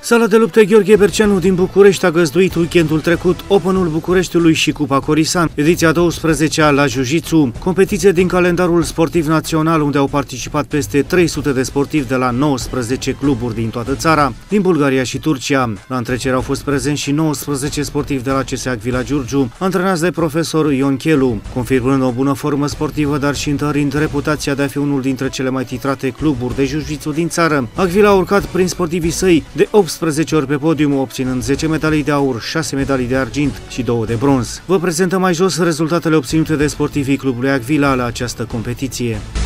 Sala de lupte Gheorghe Berceanu din București a găzduit weekendul trecut Openul Bucureștiului și Cupa Corisan, ediția 12-a la Jiu-Jitsu, competiție din calendarul sportiv național unde au participat peste 300 de sportivi de la 19 cluburi din toată țara, din Bulgaria și Turcia. La întrecere au fost prezenți și 19 sportivi de la CSA Vila Giurgiu, antrenați de profesor Ion Chelu, confirmând o bună formă sportivă, dar și întărind reputația de a fi unul dintre cele mai titrate cluburi de jiu-jitsu din țară. Agvila a urcat prin sportivii săi de 18 ori pe podium, obținând 10 medalii de aur, 6 medalii de argint și 2 de bronz. Vă prezentăm mai jos rezultatele obținute de sportivii clubului Agvila la această competiție.